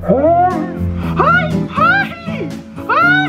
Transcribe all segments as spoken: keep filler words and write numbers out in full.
เฮ้ยเฮ้ยเฮ้ยเฮ้ย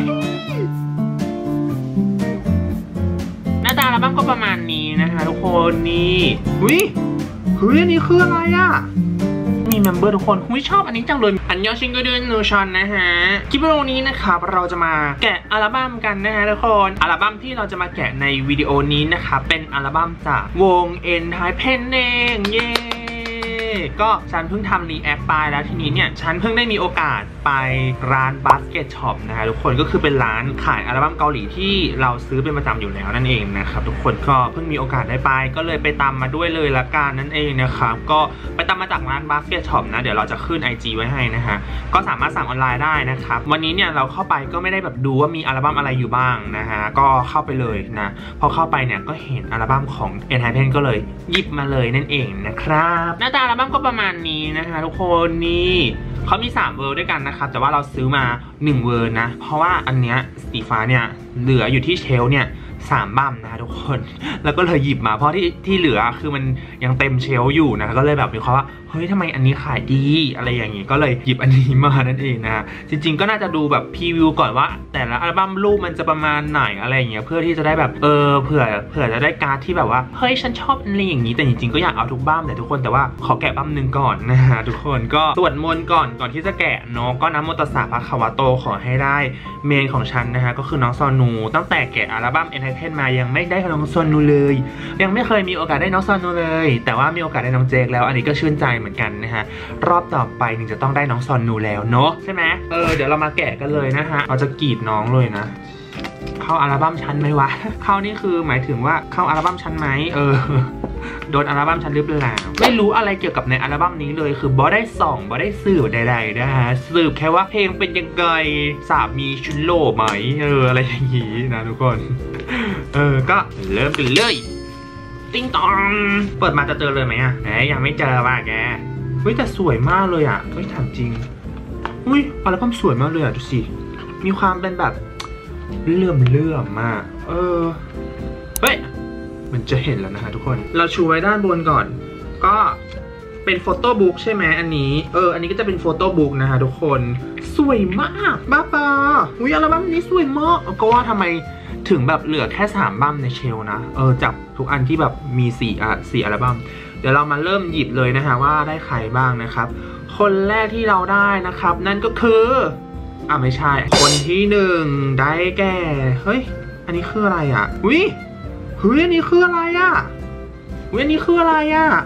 หน้าตาอัลบั้มก็ประมาณนี้นะคะทุกคนนี่หุ้ยเฮ้ยอันนี้คืออะไรอ่ะมีเมมเบอร์ทุกคนหุ้ยชอบอันนี้จังเลยอันยอชิงก็เดินนูชอนนะฮะคลิปวิดีโอนี้นะครับเราจะมาแกะอัลบั้มกันนะฮะทุกคนอัลบั้มที่เราจะมาแกะในวิดีโอนี้นะคะเป็นอัลบั้มจากวง ENHYPEN เองเย้ก็ฉันเพิ่งทำรีแอคไปแล้วทีนี้เนี่ยฉันเพิ่งได้มีโอกาสไปร้านบาสเกตช็อปนะฮะทุกคนก็คือเป็นร้านขายอัลบั้มเกาหลีที่เราซื้อเป็นประจำอยู่แล้วนั่นเองนะครับทุกคนก็เพิ่งมีโอกาสได้ไปก็เลยไปตามมาด้วยเลยละกันนั่นเองนะครับก็ไปตามมาจากร้านบาสเกตช็อปนะเดี๋ยวเราจะขึ้น ไอ จี ไว้ให้นะฮะก็สามารถสั่งออนไลน์ได้นะครับวันนี้เนี่ยเราเข้าไปก็ไม่ได้แบบดูว่ามีอัลบั้มอะไรอยู่บ้างนะฮะก็เข้าไปเลยนะพอเข้าไปเนี่ยก็เห็นอัลบั้มของ ENHYPEN ก็เลยหยิบมาเลยนั่นเองนะครับหน้าตาอัลบั้มก็ประมาณนี้นะคะทุกคนนี่เขามีสามเวอร์ด้วยกันนะครับแต่ว่าเราซื้อมาหนึ่งเวอร์นะเพราะว่าอันเนี้ยสีฟ้าเนี่ยเหลืออยู่ที่เชลฟ์เนี่ยสามบั้มนะทุกคนแล้วก็เลยหยิบมาเพราะที่ที่เหลือคือมันยังเต็มเชลฟ์อยู่นะก็เลยแบบมีความว่าเฮ้ยทำไมอันนี้ขายดีอะไรอย่างงี้ก็เลยหยิบอันนี้มานั่นเองนะจริงๆก็น่าจะดูแบบพรีวิวก่อนว่าแต่ละอัลบั้มรูปมันจะประมาณไหนอะไรอย่างเงี้ยเพื่อที่จะได้แบบเออเผื่อเผื่อจะได้การ์ดที่แบบว่าเฮ้ยฉันชอบอะไรอย่างงี้แต่จริงๆก็อยากเอาทุกบั้มแต่ทุกคนแต่ว่าขอแกะบั้มหนึ่งก่อนนะฮะทุกคนก็สวดมนต์ก่อนก่อนที่จะแกะเนาะก็นะโมตัสสะภะคะวะโตขอให้ได้เมนของฉันนะฮะก็คือน้องซอนูตั้งแต่แกะอัลบั้ม ENHYPEN มายังไม่ได้น้องซอนูเลยยังไม่เคยมีโอกาสได้น้องซอนูเลยแต่ว่ามีโอกาสได้น้องเจคแล้วอันนี้ก็ชื่นใจเหมือนกันนะฮะรอบต่อไปหนึ่งจะต้องได้น้องซอนนูแล้วเนาะใช่ไหมเออเดี๋ยวเรามาแกะกันเลยนะฮะเราจะกรีดน้องเลยนะเข้าอัลบั้มชั้นไหมวะเข้านี่คือหมายถึงว่าเข้าอัลบั้มชั้นไหมเออโดนอัลบั้มชั้นหรือเปล่าไม่รู้อะไรเกี่ยวกับในอัลบั้มนี้เลยคือบอได้ส่องบอได้สืบใดๆนะฮะสืบแค่ว่าเพลงเป็นยังไงสามีชุนโลไหมเอออะไรอย่างงี้นะทุกคนเออก็เริ่มกันเลยติ้งตองเปิดมาจะเจอเลยไหมอ่ะไหนยังไม่เจอว่ะแกเฮ้ยแต่สวยมากเลยอ่ะเฮ้ยถามจริงอุ้ยอัลบั้มสวยมากเลยอ่ะดูสิมีความเป็นแบบเลื่อมเลื่อมมากเออเฮ้ยมันจะเห็นแล้วนะฮะทุกคนเราชูไว้ด้านบนก่อนก็เป็นโฟโต้บุ๊กใช่ไหมอันนี้เอออันนี้ก็จะเป็นโฟโต้บุ๊กนะฮะทุกคนสวยมากบ้าปะอุ้ยอัลบั้มนี้สวยมากก็ว่าทำไมถึงแบบเหลือแค่สามบั้มในเชลนะเออจากทุกอันที่แบบมีสี่อ่ะสี่อัลบั้มเดี๋ยวเรามาเริ่มหยิบเลยนะฮะว่าได้ใครบ้างนะครับคนแรกที่เราได้นะครับนั่นก็คืออ่ะไม่ใช่คนที่หนึ่งได้แก่เฮ้ยอันนี้คืออะไรอ่ะอุ้ยเฮ้ยอันนี้คืออะไรอ่ะอุ้ยอันนี้คืออะไรอ่ะ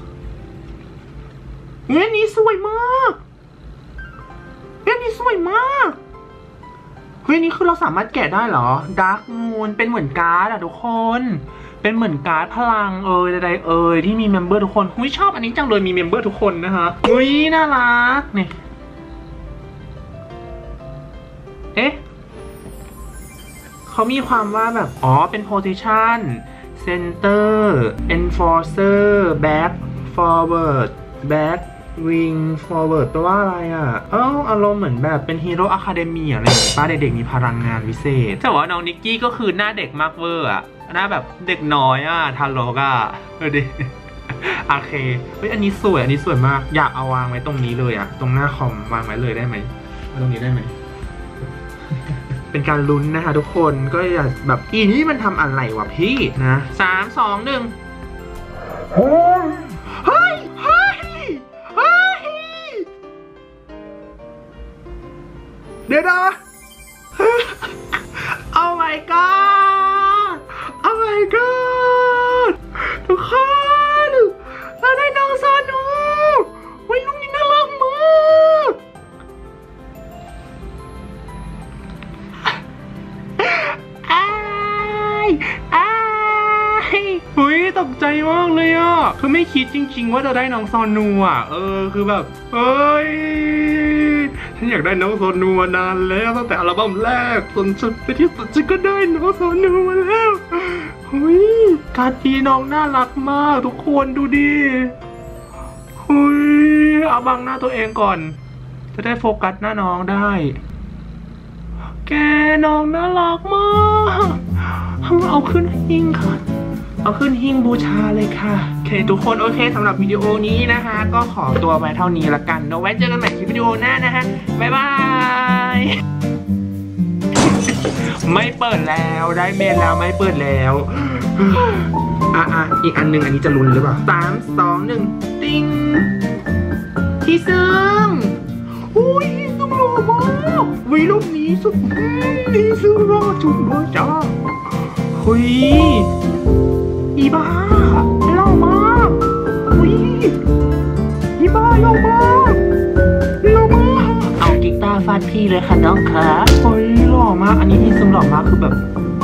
อุ้ยอันนี้สวยมากเฮ้ยอันนี้สวยมากเฮ้ยอันนี้คือเราสามารถแกะได้เหรอดาร์กมูนเป็นเหมือนการ์ดอ่ะทุกคนเป็นเหมือนการ์ดพลังเอ่ยใดๆเอ่ยที่มีเมมเบอร์ทุกคนหุ้ยชอบอันนี้จังเลยมีเมมเบอร์ทุกคนนะฮะหุ้ยน่ารักนี่เอ๊ะเขามีความว่าแบบอ๋อเป็น position center enforcer back forward back wing forward แปลว่าอะไรอ่ะเอ้าอารมณ์เหมือนแบบเป็นฮีโร่อะคาเดมี่อะไรอย่างเงี้ยป้าเด็กๆมีพลังงานวิเศษแต่ว่าน้องนิกกี้ก็คือหน้าเด็กมากเวอร์อ่ะหน้าแบบเด็กน้อยอ่ะทารกอ่ะเออดิโอเคเฮ้ยอันนี้สวยอันนี้สวยมากอยากเอาวางไว้ตรงนี้เลยอ่ะตรงหน้าคอมวางไว้เลยได้ไหมตรงนี้ได้ไหม เป็นการลุ้นนะคะทุกคนก็อย่าแบบอีนี่มันทำอะไรวะพี่นะสามสองหนึ่งเฮ้ยเฮ้ยเฮ้ยเฮ้ยเดี๋ยวนะโอ้ my god โอ้ my god ทุกคนเราได้น้องซอนูวันลูกนี้น่ารักมากอ้ายอ้ายหุ้ยตกใจมากเลยอ่ะคือไม่คิดจริงๆว่าจะได้น้องซอนูอ่ะเออคือแบบเฮ้ยฉันอยากได้น้องซอนูมานานแล้วตั้งแต่อัลบั้มแรกจนสุดไปที่สุดฉันก็ได้น้องซอนูมาแล้วเฮ้ยการตีน้องน่ารักมากทุกคนดูดิเฮ้ยเอาบังหน้าตัวเองก่อนจะได้โฟกัสหน้าน้องได้แกน้องน่ารักมากเอาขึ้นหิ้งค่ะเอาขึ้นหิ้งบูชาเลยค่ะเคทุกคนโอเคสำหรับวิดีโอนี้นะคะก็ขอตัวไว้เท่านี้ละกันเดี๋ยวไว้เจอกันใหม่คลิปวิดีโอหน้านะฮะบ๊ายบายไม่เปิดแล้วได้เมนแล้วไม่เปิดแล้วอ่ะอ่ะอีกอันหนึ่งอันนี้จะลุ้นหรือเปล่าสามสองหนึ่งติ้งที่ซึ่งอุ้ยซึ่งหล่อมากวิรูปนี้สุดดีซึ่งหล่อจุดเลยจ้าเฮ้ยอีบ้าหล่อมากอุ้ยอีบ้าหล่อมากหล่อมากเอากีตาร์ฟาดพี่เลยค่ะน้องคะเฮ้ยหล่อมากอันนี้ที่ซึ่งหล่อมากคือแบบ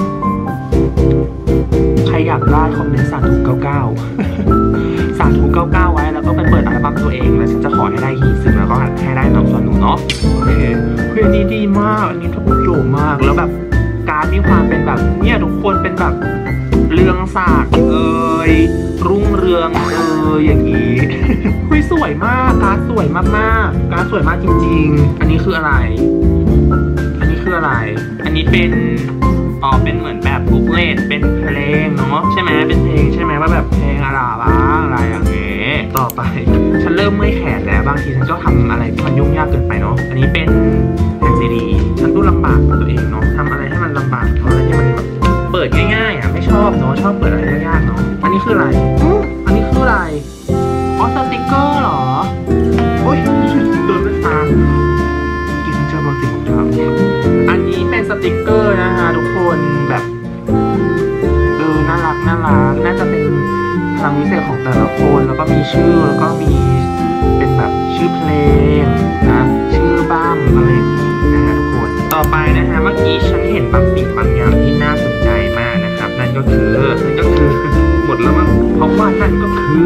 ใครอยากได้คอมเมนต์สาธุเก้าเก้าสาธุเก้าเก้าไว้แล้วก็ไปเปิดอัลบั้มตัวเองแล้วฉันจะขอให้ได้ฮีซึงแล้วก็ให้ได้น้องสอนหนูเนาะโอเคเฮ้ยอันนี้ดีมากอันนี้ทุกโยมากแล้วแบบการมีความเป็นแบบเนี่ยทุกคนเป็นแบบเรืองศาสตร์เอ่ยรุ่งเรืองเอ่ยอย่างนี้เฮ้ยสวยมากการสวยมากๆการสวยมากจริงๆอันนี้คืออะไรอันนี้คืออะไรอันนี้เป็นอ๋อเป็นเหมือนแบบบุ๊กเลตเป็นเพลงเนาะใช่ไหมเป็นเพลงใช่ไหมว่าแบบเพลงอะไรบ้างอะไรอย่างเงี้ยต่อไปฉันเริ่มเมื่อยแขนแล้วบางทีฉันก็ทำอะไรที่มันยุ่งยากเกินไปเนาะอันนี้เป็นแผ่นซีดีฉันต้องลำบากกับตัวเองเนาะทำอะไรให้มันลำบากทำอะไรให้มันแบบเปิดง่ายๆอ่ะไม่ชอบเนาะชอบเปิดอะไรยากๆเนาะอันนี้คืออะไรอันนี้คืออะไรอ๋อสติกเกอร์เหรอโอ๊ยโดนไม่ตากินเจอบางสิ่งของเธออันนี้เป็นสติกเกอร์นะคะทุกคนแบบเออน่ารักน่ารักน่าจะเป็นพลังวิเศษของแต่ละคนแล้วก็มีชื่อแล้วก็มีเป็นแบบชื่อเพลงนะชื่อบ้ามอะไรนะฮะทุกคนต่อไปนะฮะเมื่อกี้ฉันเห็นบางสิ่งบางอย่างที่น่าสนใจมากนะครับนั่นก็คือนั่นก็คือหมดแล้วมั้งเพราะว่านั่นก็คือ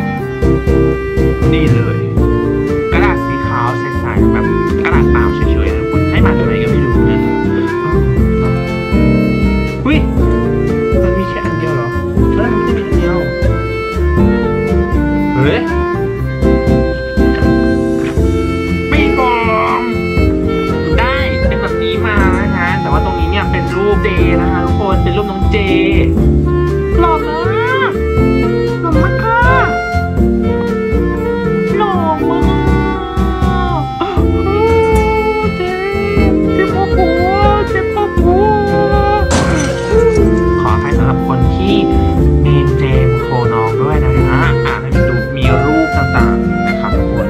นี่เลยกระดาษสีขาวใสๆแบบกระดาษเปล่าเฉยๆนะคุณให้มาทำไมก็ไม่รู้นะหุ้ยมันมีแค่อันเดียวเหรอเฮ้ยมันไม่ได้มีอันเดียวเฮ้ยไม่บอกได้เป็นแบบนี้มานะฮะแต่ว่าตรงนี้เนี่ยเป็นรูปเจนะคะทุกคนเป็นรูปน้องเจหล่อมากหล่อมากค่ะหล่อมากเจเจ็บปวดเจ็บปวดขอให้สำหรับคนที่เมนเจมโคน้องด้วยนะฮะอ่านให้มันดูมีรูปต่างๆนะครับทุกคน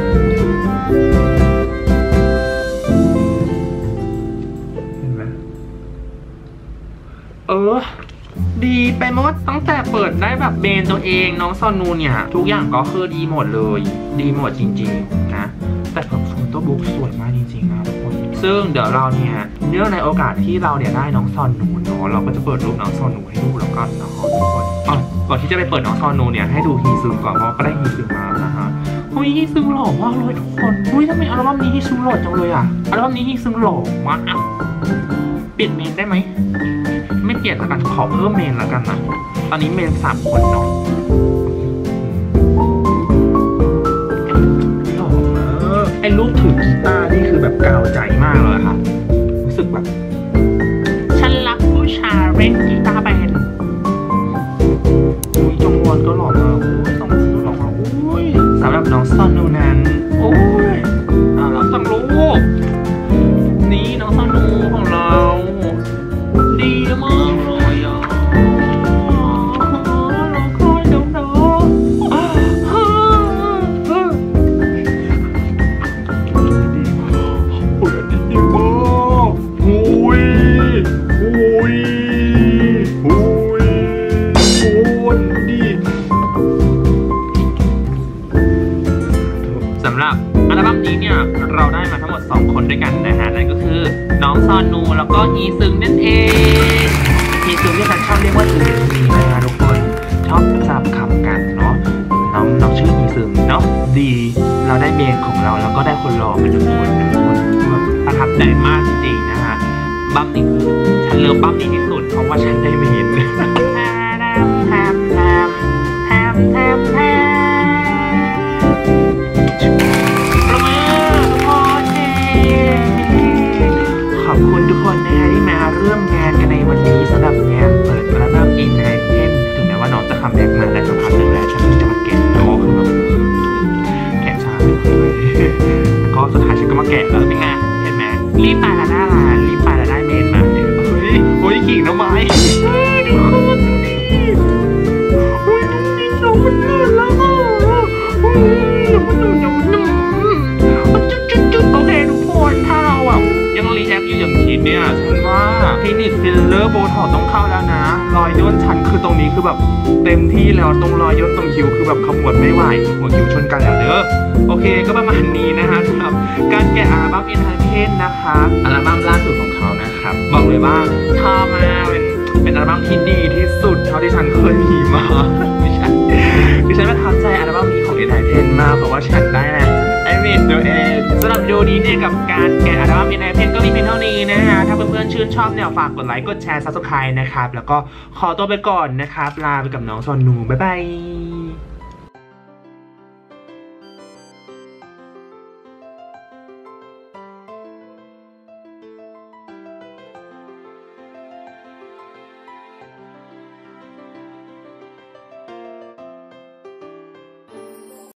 เห็นไหมเออดีไปหมดตั้งแต่เปิดได้แบบเบนตัวเองน้องซอนนูเนี่ยทุกอย่างก็คือดีหมดเลยดีหมดจริงๆนะแต่แบบโฟโต้บุ๊กสวยมากจริงๆนะทุกคนซึ่งเดี๋ยวเราเนี่ยเนื่องในโอกาสที่เราเนี่ยได้น้องซอนนูเนาะเราก็จะเปิดรูปน้องซอนนูให้ดูแล้วก็น้องทุกคนอ๋อก่อนที่จะไปเปิดน้องซอนนูเนี่ยให้ดูฮีซึงก่อนเพราะก็ได้ฮีซึงมานะฮะเฮ้ยฮีซึงหล่อมากเลยทุกคนเฮ้ยทำไมอัลบั้มนี้ฮีซึงหล่อจังเลยอ่ะอัลบั้มนี้ฮีซึงหล่อมากเปลี่ยนเมนได้ไหมไม่เปลี่ยนละกันขอเพิ่มเมนละกันนะตอนนี้เมนสามคนเนาะหล่อมากไอ้รูปถือกีตาร์นี่คือแบบกาวใจมากเลยค่ะรู้สึกแบบฉันรักผู้ชายเล่นกีตาร์เป็นอุ้ยจงวอนก็หล่อมากอุ้ยสองคนก็หล่อมากอุ้ยสำหรับน้องซอนนูนั้นโอ้ยน่ารักจังลูกนี่น้องซอนนูของเราดีมากเลยอ่ะร้องไห้เดี๋ยวนะดีมากโอ้ยดีมากโอ้ยโอ้ยโอ้ยโอ้ยดีสำหรับอัลบั้มนี้เนี่ยเราได้มาทั้งหมดสองคนด้วยกันนะฮะนั่นก็คือน้องซอนนูแล้วก็ฮีซึงนั่นเองฮีซึงที่ฉันชอบเรียกว่าซึงมีนะทุกคนชอบสับคำกันเนาะน้องน้องชื่อฮีซึงเนาะดีเราได้เมนของเราแล้วก็ได้คนรอเป็นทุกคนทุกคนแบบประทับใจมากจริงๆนะฮะบัมนี่คือฉันเลิฟบัมนี่ที่สุดเพราะว่าฉันได้เมนขอบคุณทุกคนนะฮะที่มาร่วมงานกันในวันนี้สำหรับงานเปิดอัลบั้ม In Item ถึงแม้ว่าน้องจะคัมแบ็กมาได้สักพักหนึ่งแล้วฉันเพิ่งจะมาสุดท้ายฉันก็มาแกะแล้วเป็นไงเห็นไหมรีบไปแล้วได้ละรีบไปแล้วได้เมนมาเฮ้ยโอ้ยกิ่งทำไมดูคนดิโอ้ยดูดิน้องมันเลื่อนแล้วโอ้ยมันหนุ่มหนุ่มหนุ่มจุดจุดจุดโอเคทุกคนถ้าเราอ่ะยังรีแอคอยู่อย่างคิดเนี่ยฉันว่าคลินิกฟิลเลอร์โบท็อกต้องเข้าแล้วนะรอยย่นฉันคือตรงนี้คือแบบเต็มที่แล้วตรงรอยย่นตรงคิ้วคือแบบขมวดไม่ไหวหัวคิ้วชนกันแล้วเด้อโอเคก็ประมาณนี้นะคะสำหรับการแกะอัลบั้มอินเทอร์เทนนะคะอัลบั้มล่าสุดของเขานะครับบอกเลยว่าชอบมากเป็นเป็นอัลบั้มที่ดีที่สุดเท่าที่ฉันเคยมีมาไม่ใช่ดิฉันประทับใจอัลบั้มนี้ของอินเทอร์เทนมากเพราะว่าฉันได้นะไอเมดตัวเองสำหรับวิดีโอนี้เนี่ยกับการแกะอัลบั้มอินเทอร์เทนก็มีเพียงเท่านี้นะฮะถ้าเพื่อนๆชื่นชอบเนี่ยฝากกดไลค์กดแชร์ซับสไครต์นะครับแล้วก็ขอตัวไปก่อนนะครับลาไปกับน้องซอนนูบ๊ายบาย